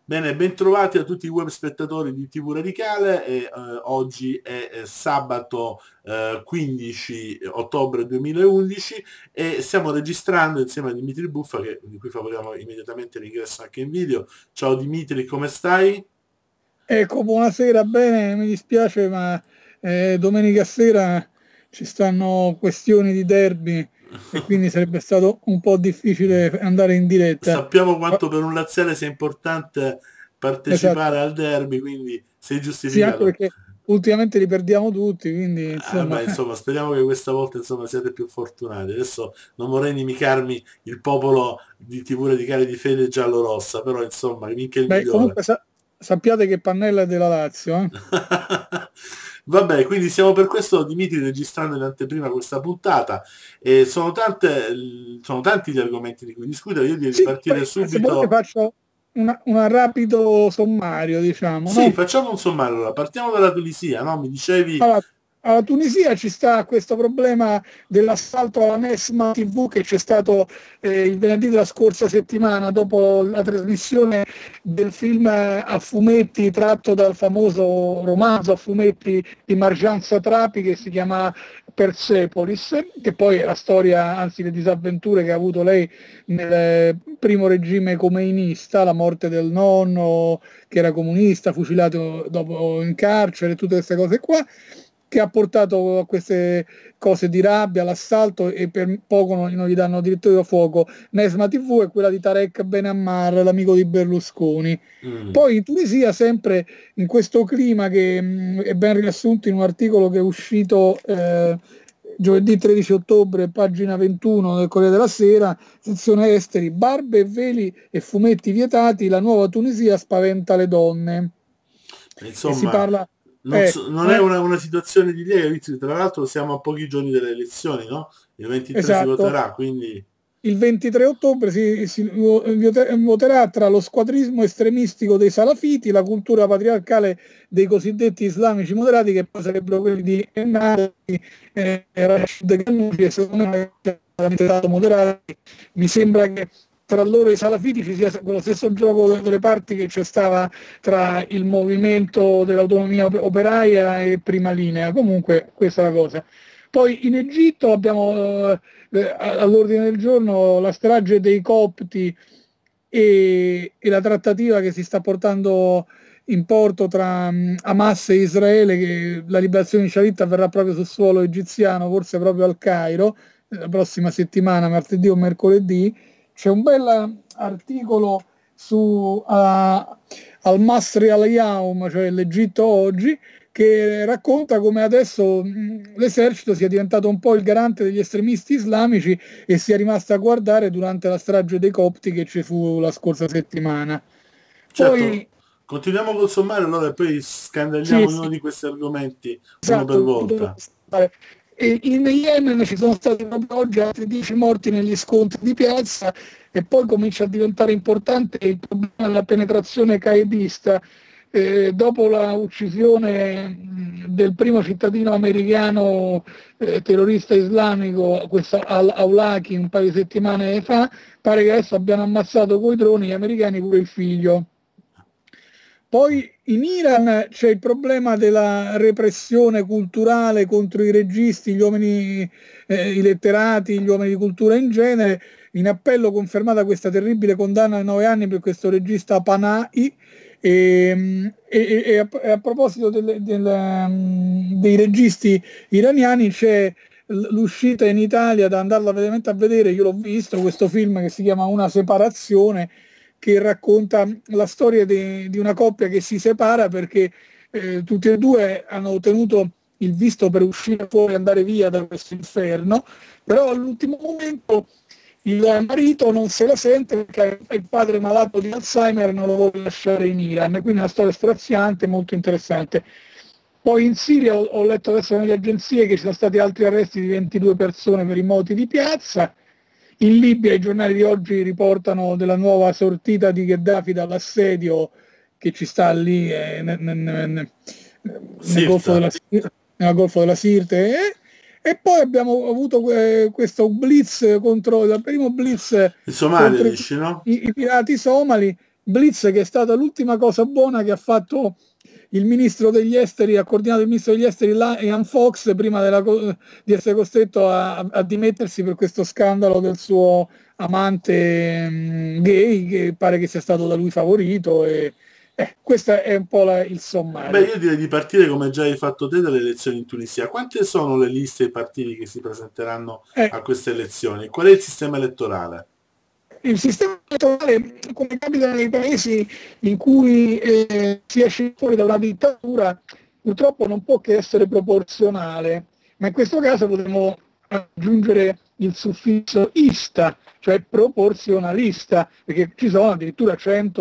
Bene, bentrovati a tutti i web spettatori di TV Radicale. Oggi è sabato 15 ottobre 2011 e stiamo registrando insieme a Dimitri Buffa, di cui favoriamo immediatamente l'ingresso anche in video. Ciao Dimitri, come stai? Ecco, buonasera, bene, mi dispiace, ma domenica sera ci stanno questioni di derby e quindi sarebbe stato un po' difficile andare in diretta. Sappiamo Ah, quanto per un laziale sia importante partecipare esatto, al derby, quindi sei sì, anche giustificato. perché ultimamente li perdiamo tutti, quindi insomma, Beh, insomma, speriamo che questa volta insomma, siate più fortunati. Adesso non vorrei inimicarmi il popolo di TV Radicale di Fede giallo-rossa, però insomma, vinca il beh, migliore. comunque sappiate che Pannella è della Lazio, eh? Vabbè, quindi siamo per questo, Dimitri, registrando in anteprima questa puntata e sono tanti gli argomenti di cui discutere. Io direi di Sì, partire se volete subito. faccio un rapido sommario, diciamo, Sì, no? facciamo un sommario. Allora. Partiamo dalla Tunisia, no? Mi dicevi. Allora, alla Tunisia ci sta questo problema dell'assalto alla Nesma TV che c'è stato il venerdì della scorsa settimana dopo la trasmissione del film a fumetti tratto dal famoso romanzo a fumetti di Marjan Satrapi che si chiama Persepolis, che poi è la storia, anzi le disavventure che ha avuto lei nel primo regime comeinista, la morte del nonno che era comunista, fucilato dopo in carcere, tutte queste cose qua, che ha portato a queste cose di rabbia, all'assalto e per poco non gli danno addirittura da fuoco. Nesma TV è quella di Tarek Ben Ammar, l'amico di Berlusconi. Mm. Poi in Tunisia, sempre in questo clima che è ben riassunto in un articolo che è uscito giovedì 13 ottobre, pagina 21 del Corriere della Sera, sezione esteri, barbe, veli e fumetti vietati, la nuova Tunisia spaventa le donne. E si Insomma, parla, non non è è una situazione di lieve, visto che tra l'altro siamo a pochi giorni delle elezioni, no? Il 23 si esatto. voterà, quindi. Il 23 ottobre si voterà tra lo squadrismo estremistico dei salafiti, la cultura patriarcale dei cosiddetti islamici moderati, che poi sarebbero quelli di Ennadi, Rashid Ghannouchi, e secondo me moderati. Mi sembra che tra loro e i salafiti ci sia quello stesso gioco delle parti che c'è stava tra il movimento dell'autonomia operaia e Prima Linea. Comunque, questa è la cosa. Poi in Egitto abbiamo all'ordine del giorno la strage dei copti e la trattativa che si sta portando in porto tra Hamas e Israele, che la liberazione di Shalit avverrà proprio sul suolo egiziano, forse proprio al Cairo, la prossima settimana, martedì o mercoledì. C'è un bel articolo su al Masri al-Yaum, cioè l'Egitto oggi, che racconta come adesso l'esercito sia diventato un po' il garante degli estremisti islamici e sia rimasto a guardare durante la strage dei copti che ci fu la scorsa settimana. Certo, Poi, continuiamo col sommario allora e poi sì, scandaliamo ognuno sì, di questi argomenti uno per esatto, volta. e in Yemen ci sono stati proprio oggi altri 10 morti negli scontri di piazza e poi comincia a diventare importante il problema della penetrazione qaedista. Dopo la uccisione del primo cittadino americano terrorista islamico, questo al-Awlaki, un paio di settimane fa, pare che adesso abbiano ammazzato coi droni gli americani pure il figlio. Poi in Iran c'è il problema della repressione culturale contro i registi, gli uomini, i letterati, gli uomini di cultura in genere. In appello confermata questa terribile condanna a 9 anni per questo regista Panahi. E a proposito dei registi iraniani c'è l'uscita in Italia da andarla veramente a vedere, io l'ho visto, questo film che si chiama Una separazione, che racconta la storia di una coppia che si separa perché tutti e due hanno ottenuto il visto per uscire fuori e andare via da questo inferno, però all'ultimo momento il marito non se la sente perché il padre malato di Alzheimer non lo vuole lasciare in Iran, quindi è una storia straziante, molto interessante. Poi in Siria ho letto adesso nelle agenzie che ci sono stati altri arresti di 22 persone per i moti di piazza. In Libia i giornali di oggi riportano della nuova sortita di Gheddafi dall'assedio che ci sta lì nel Golfo Sirta, nella Golfo della Sirte. E poi abbiamo avuto questo blitz contro, il primo blitz il Somalia contro dici, no? i pirati somali. Blitz, che è stata l'ultima cosa buona che ha fatto il ministro degli esteri, ha coordinato il ministro degli esteri Ian Fox prima di essere costretto a dimettersi per questo scandalo del suo amante gay, che pare che sia stato da lui favorito. E questo è un po' il Beh, sommario. io direi di partire come già hai fatto te dalle elezioni in Tunisia. Quante sono le liste e i partiti che si presenteranno Eh, a queste elezioni? Qual è il sistema elettorale? il sistema elettorale, come capita nei paesi in cui si esce fuori da una dittatura, purtroppo non può che essere proporzionale, ma in questo caso potremmo aggiungere il suffisso ista, cioè proporzionalista, perché ci sono addirittura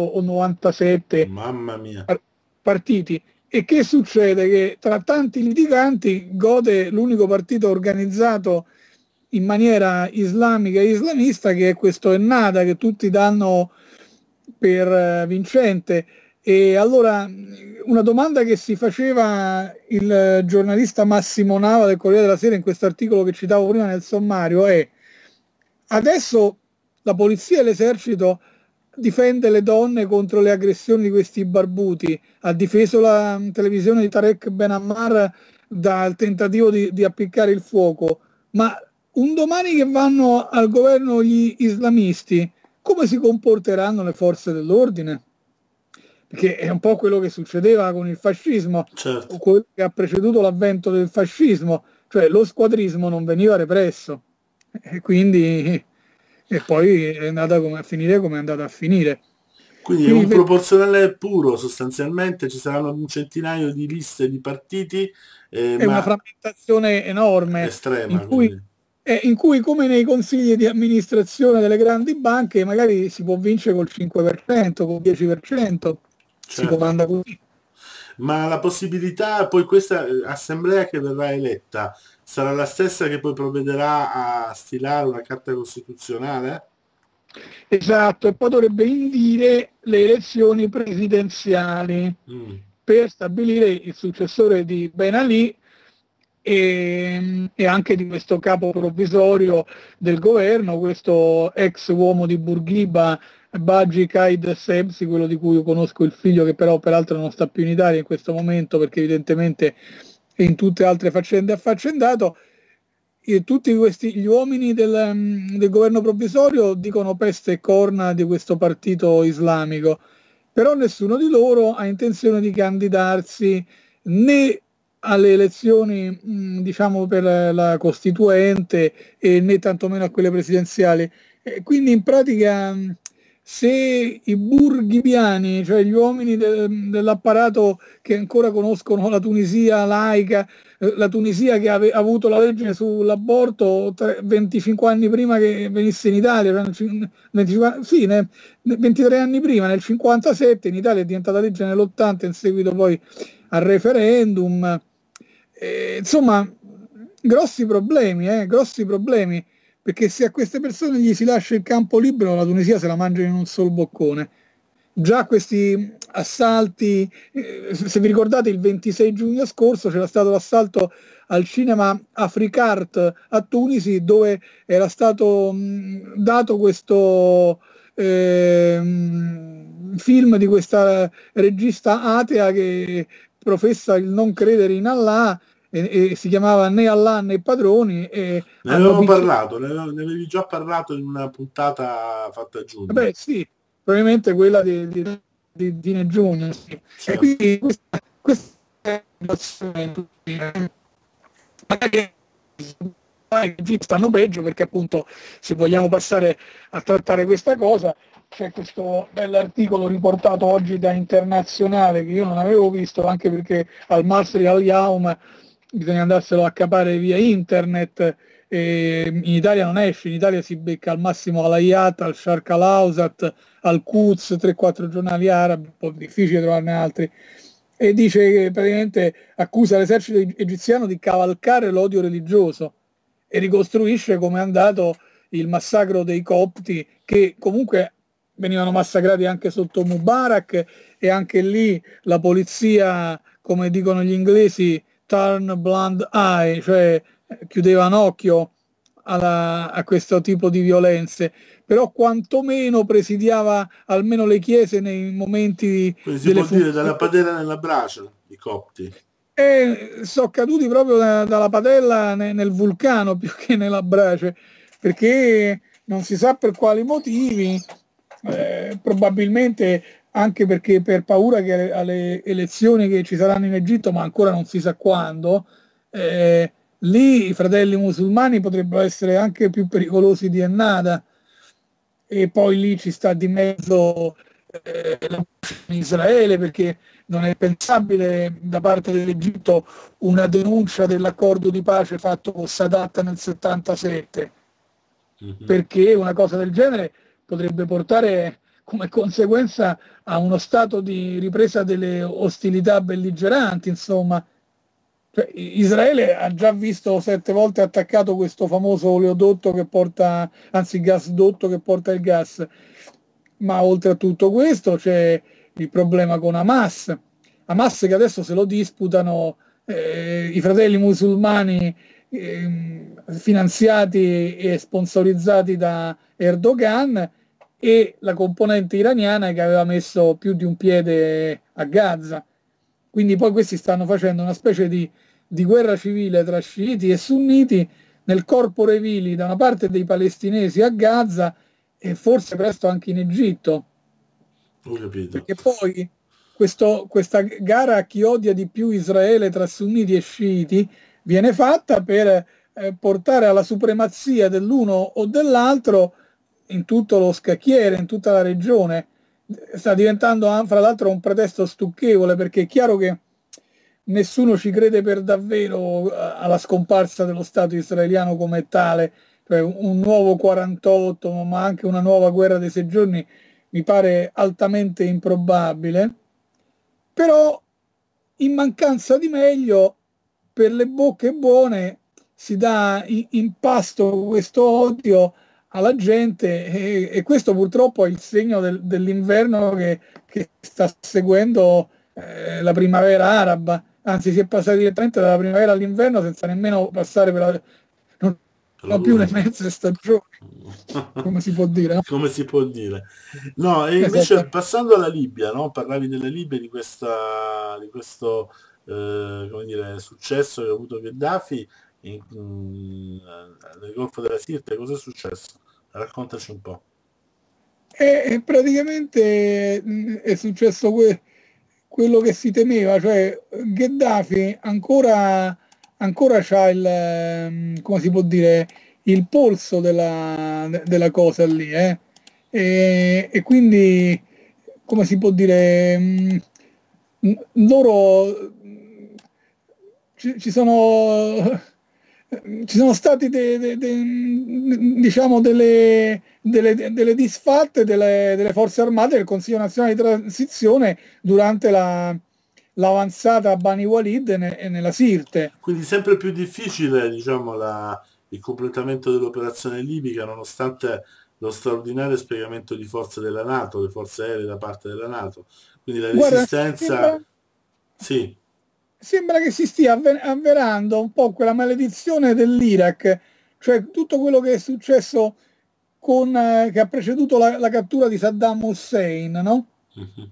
197 Mamma mia. partiti. E che succede? Che tra tanti litiganti gode l'unico partito organizzato in maniera islamica e islamista, che è questo Ennahda, che tutti danno per vincente. E allora una domanda che si faceva il giornalista Massimo Nava del Corriere della Sera in questo articolo che citavo prima nel sommario è: adesso la polizia e l'esercito difende le donne contro le aggressioni di questi barbuti, ha difeso la televisione di Tarek Ben Ammar dal tentativo di appiccare il fuoco, ma un domani che vanno al governo gli islamisti, come si comporteranno le forze dell'ordine? Perché è un po' quello che succedeva con il fascismo, Certo. o quello che ha preceduto l'avvento del fascismo, cioè lo squadrismo non veniva represso, e quindi e poi è andata a finire come è andata a finire. Quindi è Quindi un proporzionale puro, sostanzialmente ci saranno un centinaio di liste di partiti, è una ma frammentazione enorme estrema, quindi. in cui, come nei consigli di amministrazione delle grandi banche, magari si può vincere col 5%, col 10%, si Certo. comanda così. Ma la possibilità, poi questa assemblea che verrà eletta, sarà la stessa che poi provvederà a stilare una carta costituzionale? Esatto, e poi dovrebbe indire le elezioni presidenziali Mm. per stabilire il successore di Ben Ali e anche di questo capo provvisorio del governo, questo ex uomo di Bourguiba, Baji Qaid Sebsi, quello di cui io conosco il figlio, che però peraltro non sta più in Italia in questo momento perché evidentemente è in tutte altre faccende affaccendato. E tutti questi gli uomini del governo provvisorio dicono peste e corna di questo partito islamico, però nessuno di loro ha intenzione di candidarsi né alle elezioni, diciamo, per la costituente e né tantomeno a quelle presidenziali. E quindi in pratica, se i burghibiani, cioè gli uomini dell'apparato che ancora conoscono la Tunisia laica, la Tunisia che ha avuto la legge sull'aborto 25 anni prima che venisse in Italia, 25, sì, 23 anni prima, nel 57, in Italia è diventata legge nell'80 in seguito poi al referendum. Insomma, grossi problemi, perché se a queste persone gli si lascia il campo libero, la Tunisia se la mangia in un sol boccone. Già questi assalti, se vi ricordate il 26 giugno scorso c'era stato l'assalto al cinema Africart a Tunisi, dove era stato dato questo film di questa regista atea che professa il non credere in Allah, e si chiamava Né Allah né Padroni, e Ne hanno avevamo picchiato. parlato, ne avevi già parlato in una puntata fatta a giugno. Beh, sì, probabilmente quella di fine giugno, sì. E Certo. quindi questa è la situazione. Magari stanno peggio, perché appunto, se vogliamo passare a trattare questa cosa, c'è questo bell'articolo riportato oggi da Internazionale che io non avevo visto, anche perché al Masri al Yaum bisogna andarselo a capare via internet, e in Italia non esce, in Italia si becca al massimo all'Ayat, al Sharq al-Awsat, al Quds, 3-4 giornali arabi, un po' difficile trovarne altri, e dice che praticamente accusa l'esercito egiziano di cavalcare l'odio religioso e ricostruisce come è andato il massacro dei copti, che comunque venivano massacrati anche sotto Mubarak, e anche lì la polizia, come dicono gli inglesi, turn blind eye, cioè chiudeva un occhio a questo tipo di violenze, però quantomeno presidiava almeno le chiese nei momenti Quindi si delle può dire funzioni. dalla padella nella brace, i copti. E sono caduti proprio dalla padella nel vulcano più che nella brace, perché non si sa per quali motivi, probabilmente anche perché per paura che alle elezioni che ci saranno in Egitto, ma ancora non si sa quando, lì i fratelli musulmani potrebbero essere anche più pericolosi di Ennada, e poi lì ci sta di mezzo la in Israele, perché non è pensabile da parte dell'Egitto una denuncia dell'accordo di pace fatto con Sadat nel 77, Mhm. perché una cosa del genere potrebbe portare come conseguenza a uno stato di ripresa delle ostilità belligeranti, insomma. Cioè, Israele ha già visto 7 volte attaccato questo famoso oleodotto che porta, anzi gasdotto che porta il gas, ma oltre a tutto questo c'è il problema con Hamas. Hamas che adesso se lo disputano i fratelli musulmani finanziati e sponsorizzati da Erdogan e la componente iraniana che aveva messo più di un piede a Gaza. Quindi poi questi stanno facendo una specie di guerra civile tra sciiti e sunniti nel corpo vili da una parte dei palestinesi a Gaza e forse presto anche in Egitto, Ho capito. perché poi questa gara a chi odia di più Israele tra sunniti e sciiti viene fatta per portare alla supremazia dell'uno o dell'altro in tutto lo scacchiere, in tutta la regione. Sta diventando fra l'altro un pretesto stucchevole, perché è chiaro che nessuno ci crede per davvero alla scomparsa dello Stato israeliano come tale, cioè un nuovo 48, ma anche una nuova guerra dei 6 giorni mi pare altamente improbabile, però in mancanza di meglio, per le bocche buone si dà in pasto questo odio alla gente, e questo purtroppo è il segno dell'inverno che sta seguendo la primavera araba. Anzi, si è passati direttamente dalla primavera all'inverno senza nemmeno passare non, non più le L'autunno. mezze stagioni, come si può dire, no? Come si può dire? No, e invece Esattamente. passando alla Libia, no? Parlavi della Libia, di questo come dire, successo che ha avuto Gheddafi nel Golfo della Sirte. Cosa è successo? Raccontaci un po'. E praticamente è successo quello che si temeva, cioè Gheddafi ancora c'ha come si può dire, il polso della cosa lì, eh? E quindi, come si può dire, loro ci ci sono stati diciamo delle disfatte delle forze armate del Consiglio nazionale di transizione durante l'avanzata a Bani Walid e nella Sirte. Quindi sempre più difficile, diciamo, il completamento dell'operazione libica, nonostante lo straordinario spiegamento di forze della NATO, le forze aeree da parte della NATO. Quindi la Guarda, resistenza, sì. sembra che si stia avverando un po' quella maledizione dell'Iraq, cioè tutto quello che è successo che ha preceduto la cattura di Saddam Hussein, no? Mhm.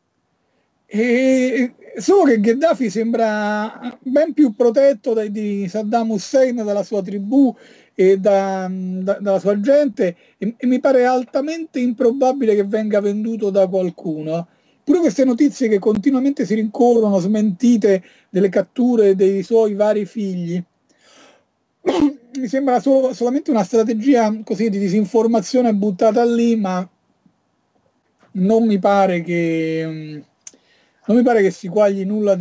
Solo che Gheddafi sembra ben più protetto di Saddam Hussein, dalla sua tribù e dalla sua gente, e mi pare altamente improbabile che venga venduto da qualcuno. Pure queste notizie che continuamente si rincorrono, smentite delle catture dei suoi vari figli, mi sembra solamente una strategia così di disinformazione buttata lì, ma non mi pare non mi pare che si quagli nulla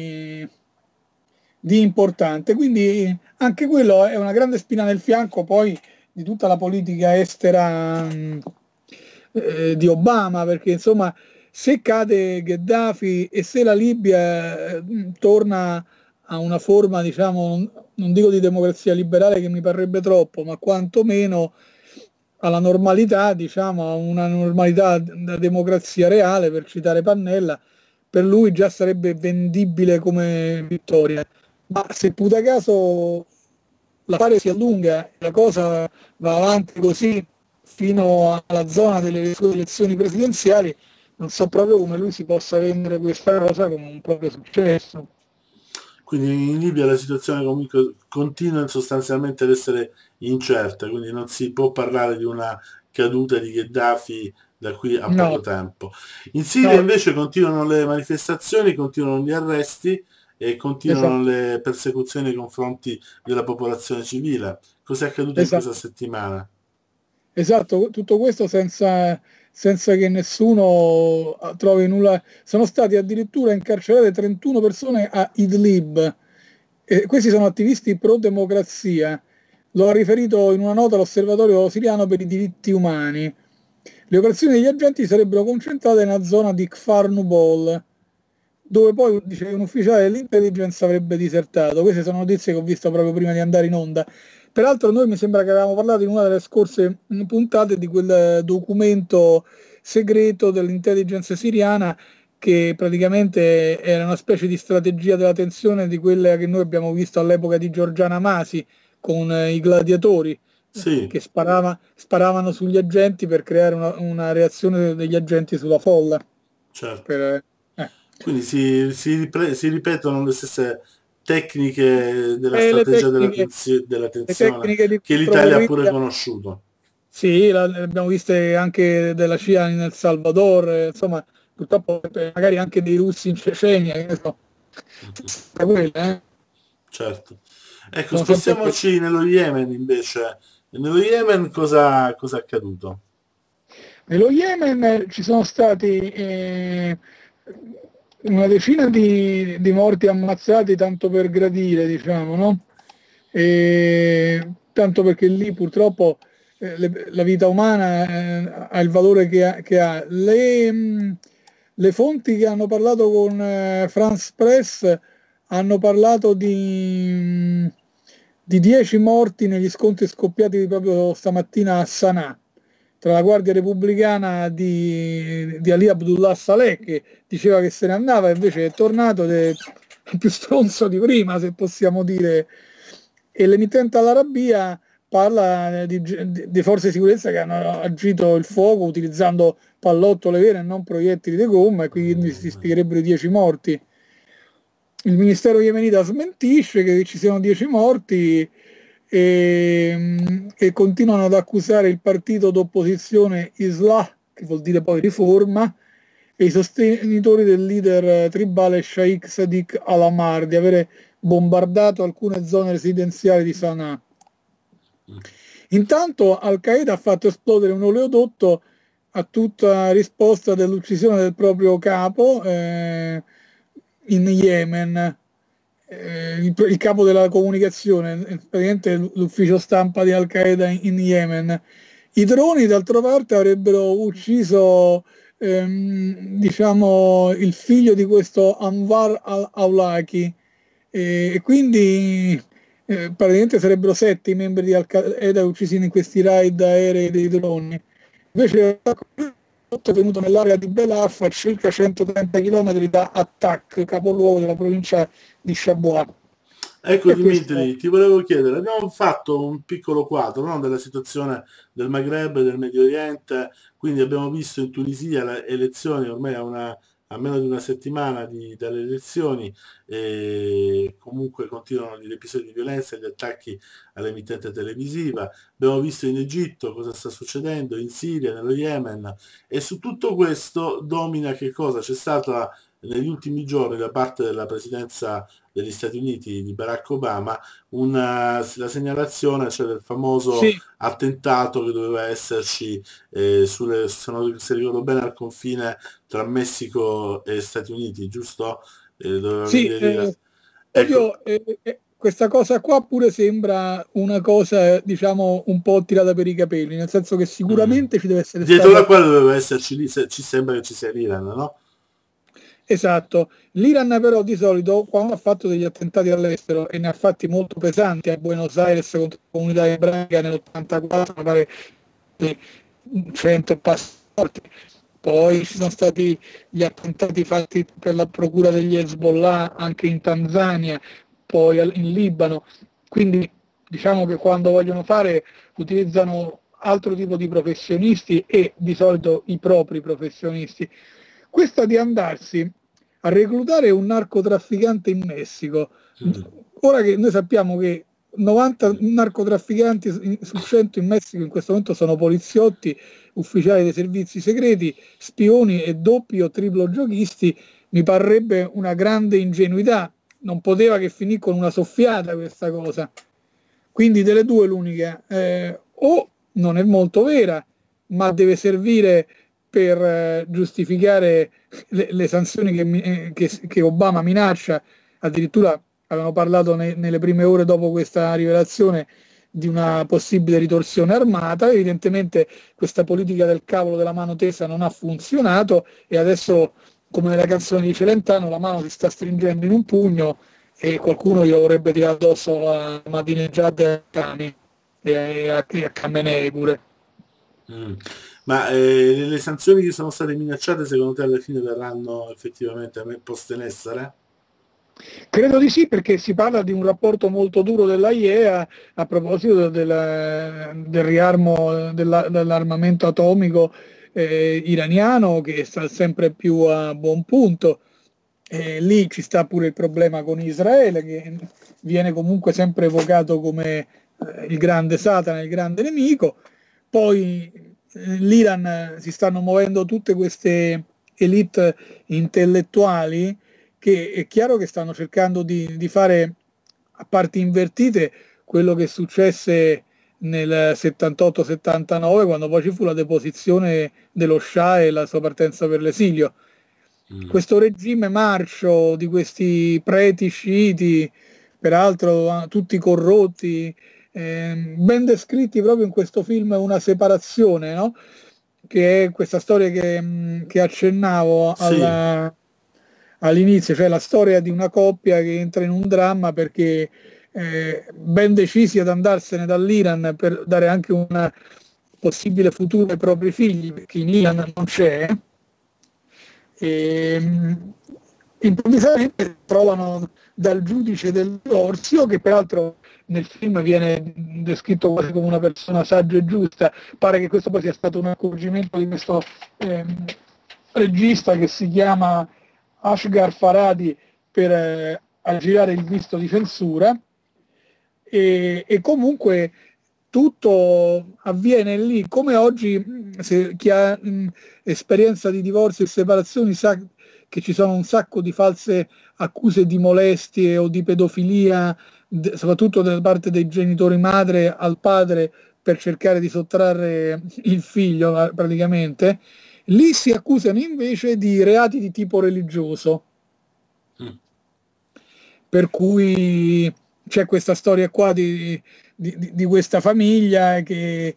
di importante. Quindi anche quello è una grande spina nel fianco poi di tutta la politica estera di Obama, perché insomma se cade Gheddafi e se la Libia torna a una forma, diciamo, non dico di democrazia liberale che mi parrebbe troppo, ma quantomeno alla normalità, diciamo, a una normalità da democrazia reale, per citare Pannella, per lui già sarebbe vendibile come vittoria. Ma se puta caso l'affare si allunga, la cosa va avanti così fino alla zona delle sue elezioni presidenziali, non so proprio come lui si possa vendere questa cosa come un proprio successo. Quindi in Libia la situazione comunque continua sostanzialmente ad essere incerta, quindi non si può parlare di una caduta di Gheddafi da qui a poco No, tempo. In Siria no, invece continuano le manifestazioni, continuano gli arresti e continuano esatto, le persecuzioni nei confronti della popolazione civile. Cos'è accaduto in questa esatto. settimana? Esatto, tutto questo senza che nessuno trovi nulla. Sono stati addirittura incarcerate 31 persone a Idlib. E questi sono attivisti pro-democrazia. Lo ha riferito in una nota l'Osservatorio siriano per i diritti umani. Le operazioni degli agenti sarebbero concentrate nella zona di Kfar Nubol, dove poi dice che un ufficiale dell'intelligence avrebbe disertato. Queste sono notizie che ho visto proprio prima di andare in onda. Peraltro noi mi sembra che avevamo parlato in una delle scorse puntate di quel documento segreto dell'intelligence siriana che praticamente era una specie di strategia della tensione di quella che noi abbiamo visto all'epoca di Giorgiana Masi con i gladiatori Sì, che sparavano sugli agenti per creare una reazione degli agenti sulla folla. certo. Per, eh. Quindi si ripetono le stesse tecniche della E strategia della le tensione tecniche di che l'Italia ha pure controguerriglia, conosciuto. sì, le abbiamo viste anche della CIA in El Salvador, insomma, purtroppo magari anche dei russi in Cecenia, che ne so. Mhm. Quelle, Certo. Ecco, sono sempre quelle. spostiamoci nello Yemen invece. Nello Yemen cosa è accaduto? Nello Yemen ci sono stati una decina di morti ammazzati tanto per gradire, diciamo, no? Tanto perché lì purtroppo la vita umana ha il valore che ha. Le fonti che hanno parlato con France Press hanno parlato di 10 morti negli scontri scoppiati proprio stamattina a Sana'a tra la Guardia Repubblicana di Ali Abdullah Saleh che diceva che se ne andava e invece è tornato ed è più stronzo di prima, se possiamo dire. E l'emittente all'Arabia parla di forze di sicurezza che hanno agito il fuoco utilizzando pallottole vere e non proiettili di gomma e quindi si spiegherebbero i 10 morti. Il ministero yemenita smentisce che ci siano 10 morti e continuano ad accusare il partito d'opposizione Islah, che vuol dire poi riforma, e i sostenitori del leader tribale Sheikh Sadiq al-Amar di avere bombardato alcune zone residenziali di Sana'a. Intanto Al-Qaeda ha fatto esplodere un oleodotto a tutta risposta dell'uccisione del proprio capo in Yemen, il capo della comunicazione, praticamente l'ufficio stampa di Al-Qaeda in Yemen. I droni, d'altra parte, avrebbero ucciso diciamo, il figlio di questo Anwar al-Awlaki e quindi praticamente sarebbero 7 i membri di Al-Qaeda uccisi in questi raid aerei dei droni. Invece è venuto nell'area di Belaf a circa 130 km da Attak, capoluogo della provincia di Shabwa. Ecco E questo Dimitri, ti volevo chiedere, abbiamo fatto un piccolo quadro, no, della situazione del Maghreb, del Medio Oriente, quindi abbiamo visto in Tunisia le elezioni ormai a meno di una settimana dalle elezioni e comunque continuano gli episodi di violenza e gli attacchi all'emittente televisiva. Abbiamo visto in Egitto cosa sta succedendo, in Siria, nello Yemen e su tutto questo domina che cosa? C'è stata negli ultimi giorni da parte della presidenza degli Stati Uniti di Barack Obama la segnalazione, cioè del famoso sì, attentato che doveva esserci se ricordo bene al confine tra Messico e Stati Uniti, giusto? Doveva sì, avvenire lì ecco, oddio, questa cosa qua pure sembra una cosa, diciamo, un po' tirata per i capelli, nel senso che mm. sicuramente ci deve essere Dietro la stato. quale doveva esserci lì, ci sembra che ci sia l'Iran, no? Esatto, l'Iran però di solito quando ha fatto degli attentati all'estero e ne ha fatti molto pesanti a Buenos Aires contro la comunità ebraica nell'84, mi pare 100 passaporti, poi ci sono stati gli attentati fatti per la procura degli Hezbollah anche in Tanzania, poi in Libano, quindi diciamo che quando vogliono fare utilizzano altro tipo di professionisti e di solito i propri professionisti. Questa di andarsi a reclutare un narcotrafficante in Messico, ora che noi sappiamo che 90 narcotrafficanti su 100 in Messico in questo momento sono poliziotti, ufficiali dei servizi segreti, spioni e doppi o triplo giochisti, mi parrebbe una grande ingenuità. Non poteva che finire con una soffiata questa cosa. Quindi delle due l'unica, o non è molto vera, ma deve servire per giustificare le sanzioni che Obama minaccia. Addirittura avevano parlato nelle prime ore dopo questa rivelazione di una possibile ritorsione armata. Evidentemente questa politica del cavolo della mano tesa non ha funzionato e adesso, come nella canzone di Celentano, la mano si sta stringendo in un pugno e qualcuno gli vorrebbe tirare addosso la matineggiata ai cani e a Cammenei pure. Ma le sanzioni che sono state minacciate secondo te alla fine verranno effettivamente poste in essere? Credo di sì, perché si parla di un rapporto molto duro dell'AIEA a proposito del riarmo dell'armamento atomico iraniano, che sta sempre più a buon punto. Lì ci sta pure il problema con Israele, che viene comunque sempre evocato come il grande Satana, il grande nemico. Poi l'Iran si stanno muovendo tutte queste elite intellettuali che è chiaro che stanno cercando di fare a parti invertite quello che successe nel 78-79, quando poi ci fu la deposizione dello Shah e la sua partenza per l'esilio. Questo regime marcio di questi preti sciiti, peraltro tutti corrotti, ben descritti proprio in questo film Una separazione, no? Che è questa storia che accennavo Sì. all'inizio, cioè la storia di una coppia che entra in un dramma perché ben decisi ad andarsene dall'Iran per dare anche un possibile futuro ai propri figli, perché in Iran non c'è, e improvvisamente trovano dal giudice del divorzio, che peraltro nel film viene descritto quasi come una persona saggia e giusta. Pare che questo poi sia stato un accorgimento di questo regista che si chiama Ashghar Farhadi per aggirare il visto di censura, e comunque tutto avviene lì, come oggi. Se chi ha esperienza di divorzio e separazioni sa che ci sono un sacco di false accuse di molestie o di pedofilia, soprattutto da parte dei genitori madre al padre, per cercare di sottrarre il figlio praticamente. Lì si accusano invece di reati di tipo religioso, per cui c'è questa storia qua di questa famiglia che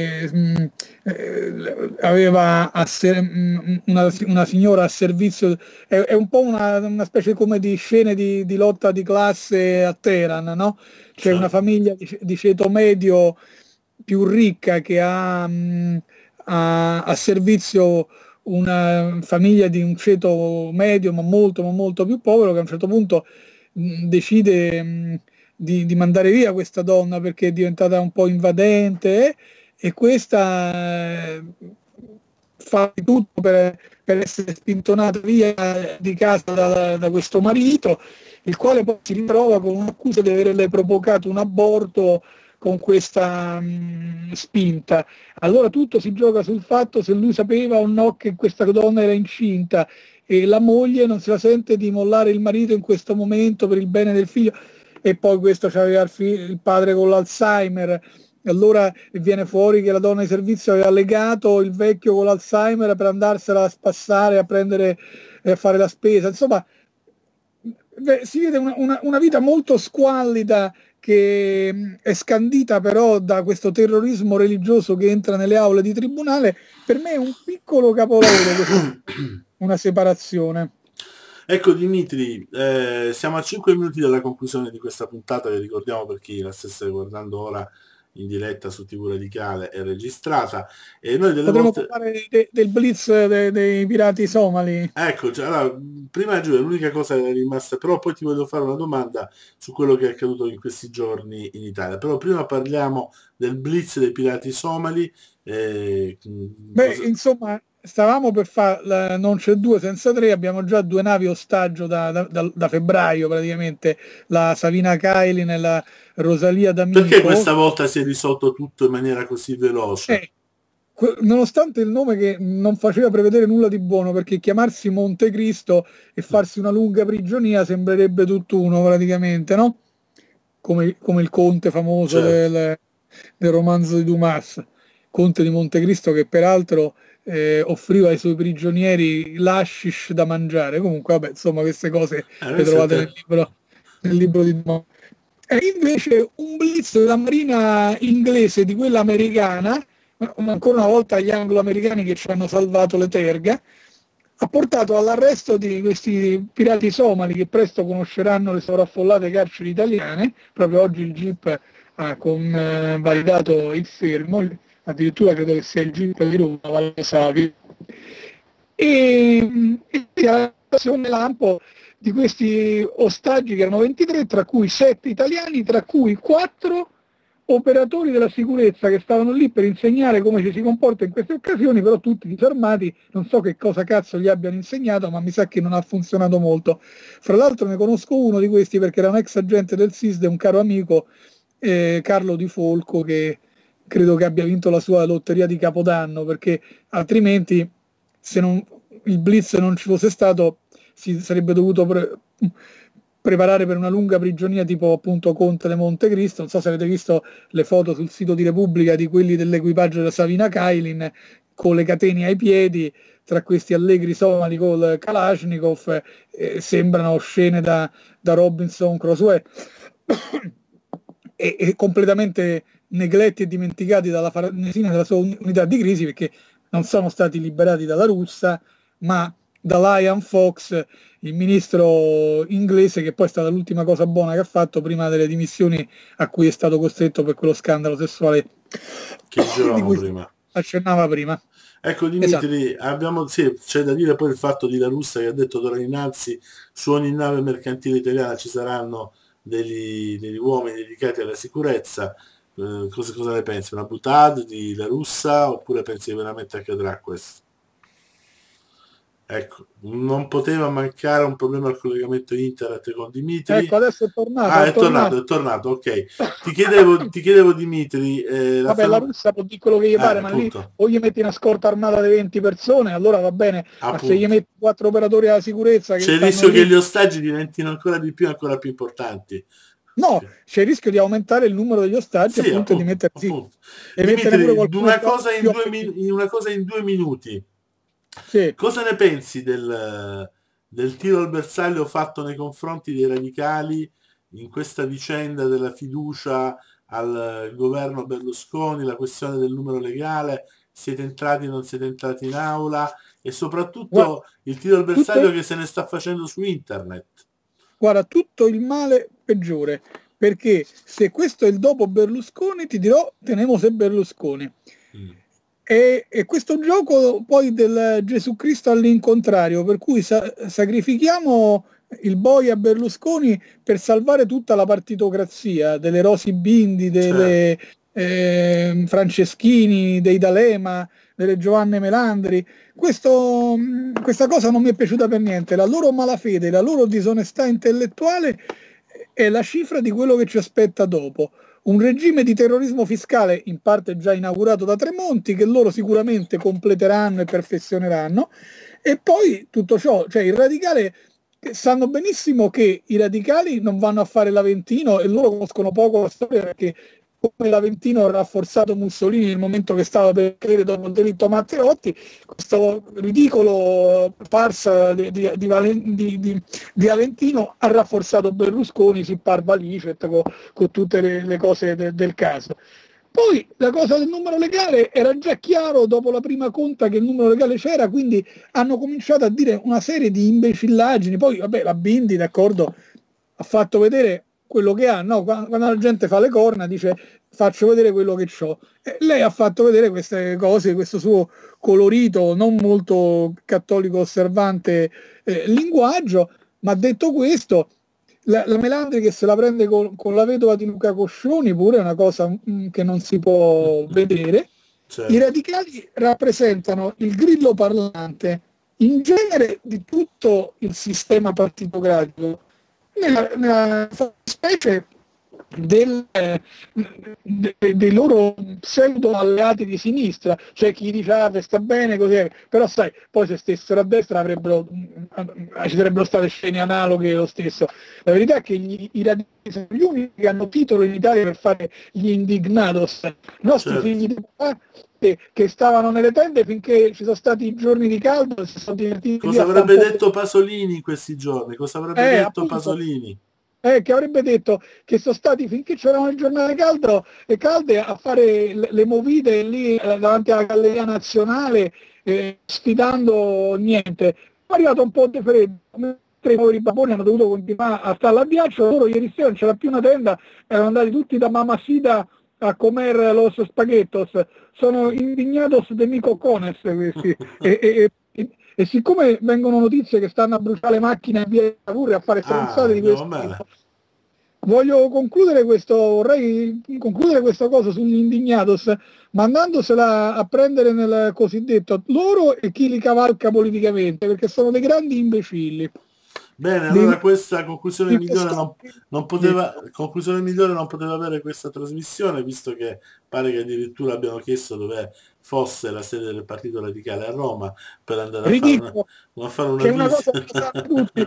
aveva una signora a servizio, è un po' una specie come di scene di lotta di classe a Teheran, no? C'è una famiglia di ceto medio più ricca che ha a servizio una famiglia di un ceto medio ma molto più povero, che a un certo punto decide di mandare via questa donna perché è diventata un po' invadente, e questa fa di tutto per essere spintonata via di casa da questo marito, il quale poi si ritrova con un'accusa di averle provocato un aborto con questa spinta. Allora tutto si gioca sul fatto se lui sapeva o no che questa donna era incinta, e la moglie non se la sente di mollare il marito in questo momento per il bene del figlio, e poi questo c'aveva il padre con l'Alzheimer, allora viene fuori che la donna di servizio aveva legato il vecchio con l'Alzheimer per andarsela a spassare, a prendere e a fare la spesa. Insomma, si vede una vita molto squallida, che è scandita però da questo terrorismo religioso che entra nelle aule di tribunale. Per me è un piccolo capolavoro, una separazione. Ecco Dimitri, siamo a 5 minuti dalla conclusione di questa puntata, vi ricordiamo per chi la stesse guardando ora in diretta su TV Radicale e registrata, e noi delle Potremmo volte... parlare del blitz dei pirati somali. Ecco, cioè, allora, prima Giulia, l'unica cosa che è rimasta, però poi ti voglio fare una domanda su quello che è accaduto in questi giorni in Italia. Però prima parliamo del blitz dei pirati somali. Beh, insomma, stavamo per fare non c'è due senza tre, abbiamo già due navi ostaggio da febbraio praticamente, la Savina Kailin e la Rosalia D'Amico. Perché questa volta si è risolto tutto in maniera così veloce? Nonostante il nome che non faceva prevedere nulla di buono, perché chiamarsi Montecristo e farsi una lunga prigionia sembrerebbe tutt'uno praticamente, no? Come il conte famoso Certo. del romanzo di Dumas, conte di Montecristo, che peraltro offriva ai suoi prigionieri l'hashish da mangiare. Comunque, vabbè, insomma, queste cose le trovate nel libro di Dumas. E invece un blitz della marina inglese, di quella americana, ancora una volta gli anglo-americani che ci hanno salvato le terga, ha portato all'arresto di questi pirati somali, che presto conosceranno le sovraffollate carceri italiane. Proprio oggi il GIP ha validato il fermo, addirittura credo che sia il GIP di Roma, Valle Savi, e la situazione lampo di questi ostaggi, che erano 23, tra cui 7 italiani, tra cui 4 operatori della sicurezza che stavano lì per insegnare come ci si comporta in queste occasioni, però tutti disarmati. Non so che cosa cazzo gli abbiano insegnato, ma mi sa che non ha funzionato molto. Fra l'altro ne conosco uno di questi perché era un ex agente del SISD, un caro amico, Carlo Di Folco, che credo che abbia vinto la sua lotteria di Capodanno, perché altrimenti, se il blitz non ci fosse stato, si sarebbe dovuto preparare per una lunga prigionia tipo appunto Conte de Montecristo. Non so se avete visto le foto sul sito di Repubblica di quelli dell'equipaggio della Savina Kailin con le catene ai piedi, tra questi allegri somali col Kalashnikov, sembrano scene da Robinson Crusoe, e completamente negletti e dimenticati dalla Farnesina della sua unità di crisi, perché non sono stati liberati dalla russa, ma da Liam Fox, il ministro inglese, che poi è stata l'ultima cosa buona che ha fatto prima delle dimissioni a cui è stato costretto per quello scandalo sessuale che dicevamo prima. Accennava prima. Ecco Dimitri, c'è da dire poi il fatto di La Russa, che ha detto d'ora innanzi su ogni nave mercantile italiana ci saranno degli uomini dedicati alla sicurezza. Cosa ne pensi? Una boutade di La Russa, oppure pensi che veramente accadrà questo? Ecco, non poteva mancare un problema al collegamento internet con Dimitri. Ecco, adesso è tornato. Ah, è tornato, ok. Ti chiedevo Dimitri... vabbè, la Russia può dire quello che gli pare, ma lì o gli metti una scorta armata di 20 persone, allora va bene, appunto. Ma se gli metti 4 operatori della sicurezza... C'è il rischio che gli ostaggi diventino ancora di più, ancora più importanti. No, c'è il rischio di aumentare il numero degli ostaggi, sì, appunto, e di mettere... Dimitri, una cosa in 2 minuti. Sì. Cosa ne pensi del tiro al bersaglio fatto nei confronti dei radicali in questa vicenda della fiducia al governo Berlusconi, la questione del numero legale, siete entrati o non siete entrati in aula, e soprattutto il tiro al bersaglio che se ne sta facendo su internet? Guarda, tutto il male peggiore, perché se questo è il dopo Berlusconi, ti dirò tenemos e Berlusconi. E questo gioco poi del Gesù Cristo all'incontrario, per cui sacrifichiamo il boia Berlusconi per salvare tutta la partitocrazia, delle Rosi Bindi, delle Franceschini, dei D'Alema, delle Giovanne Melandri. Questa cosa non mi è piaciuta per niente. La loro malafede, la loro disonestà intellettuale è la cifra di quello che ci aspetta dopo. Un regime di terrorismo fiscale in parte già inaugurato da Tremonti, che loro sicuramente completeranno e perfezioneranno, e poi tutto ciò, cioè il radicale, sanno benissimo che i radicali non vanno a fare l'Aventino, e loro conoscono poco la storia, perché come l'Aventino ha rafforzato Mussolini nel momento che stava per cadere dopo il delitto Matteotti, questo ridicolo farsa di Aventino ha rafforzato Berlusconi, si parva licet con tutte le cose del caso. Poi la cosa del numero legale era già chiaro dopo la prima conta che il numero legale c'era, quindi hanno cominciato a dire una serie di imbecillaggini. Poi vabbè, la Bindi, d'accordo, ha fatto vedere quello che ha, no? Quando la gente fa le corna dice faccio vedere quello che ho. Lei ha fatto vedere queste cose, questo suo colorito, non molto cattolico osservante linguaggio, ma detto questo, la Melandri che se la prende con la vedova di Luca Coscioni pure è una cosa che non si può vedere. Certo. I radicali rappresentano il grillo parlante in genere di tutto il sistema partitocratico, nella specie dei loro pseudo alleati di sinistra, cioè chi dice sta bene così, però sai, poi se stessero a destra ci sarebbero state scene analoghe lo stesso. La verità è che i radicali sono gli unici che hanno titolo in Italia per fare gli indignados, i nostri Certo. figli di che stavano nelle tende finché ci sono stati i giorni di caldo e si sono divertiti. Cosa avrebbe detto Pasolini in questi giorni? Cosa avrebbe detto appunto, Pasolini? che avrebbe detto che sono stati finché c'erano le giornate calde a fare le movite lì davanti alla Galleria Nazionale sfidando niente. È arrivato un po' di freddo, mentre i poveri babboni hanno dovuto continuare a stare al ghiaccio, loro ieri sera non c'era più una tenda, erano andati tutti da Mama Sita a comer los spaghettos. Sono indignados de mi cocones questi. E siccome vengono notizie che stanno a bruciare le macchine a via Cavour e a fare stronzate di questo tipo, vorrei concludere questa cosa sugli indignados mandandosela a prendere nel cosiddetto loro e chi li cavalca politicamente, perché sono dei grandi imbecilli. Bene, allora questa Conclusione migliore non poteva avere questa trasmissione, visto che pare che addirittura abbiano chiesto dove fosse la sede del Partito Radicale a Roma per andare a fare una C'è una cosa visita. che sanno tutti,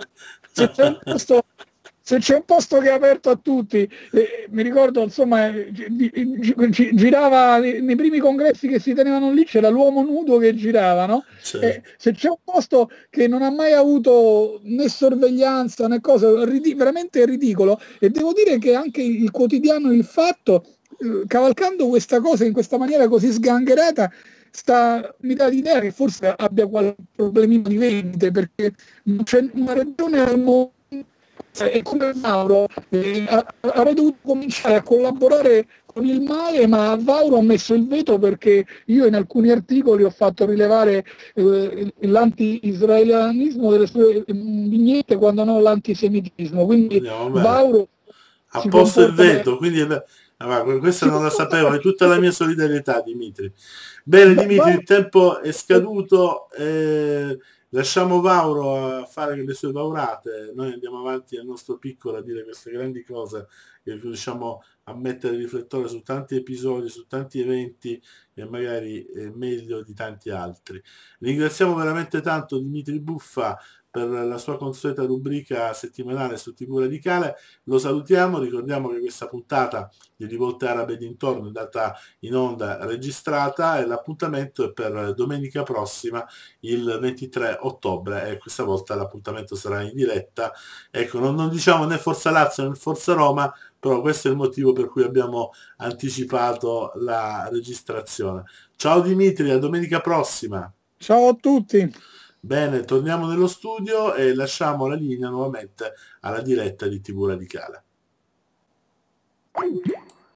se c'è un posto che è aperto a tutti, mi ricordo insomma girava nei primi congressi che si tenevano lì, c'era l'uomo nudo che girava, no? Certo. Se c'è un posto che non ha mai avuto né sorveglianza né cosa, veramente ridicolo, e devo dire che anche il quotidiano Il Fatto, cavalcando questa cosa in questa maniera così sgangherata, mi dà l'idea che forse abbia qualche problemino di vendite, perché non c'è una regione al mondo e come Mauro avrei dovuto cominciare a collaborare con il male, ma Vauro ha messo il veto perché io in alcuni articoli ho fatto rilevare l'anti-israelianismo delle sue vignette quando non l'antisemitismo, quindi Vauro ha si posto il comporta veto, quindi questa non la sapevo, è tutta la mia solidarietà, Dimitri. Bene, Dimitri, il tempo è scaduto, lasciamo Vauro a fare le sue vaurate, noi andiamo avanti nel nostro piccolo a dire queste grandi cose che riusciamo a mettere il riflettore su tanti episodi, su tanti eventi e magari meglio di tanti altri. Ringraziamo veramente tanto Dimitri Buffa per la sua consueta rubrica settimanale su TV Radicale. Lo salutiamo, ricordiamo che questa puntata di Rivolte Arabe e dintorno è andata in onda registrata e l'appuntamento è per domenica prossima, il 23 ottobre, e questa volta l'appuntamento sarà in diretta. Ecco, non diciamo né Forza Lazio né Forza Roma, però questo è il motivo per cui abbiamo anticipato la registrazione. Ciao Dimitri, a domenica prossima. Ciao a tutti. Bene, torniamo nello studio e lasciamo la linea nuovamente alla diretta di TV Radicale.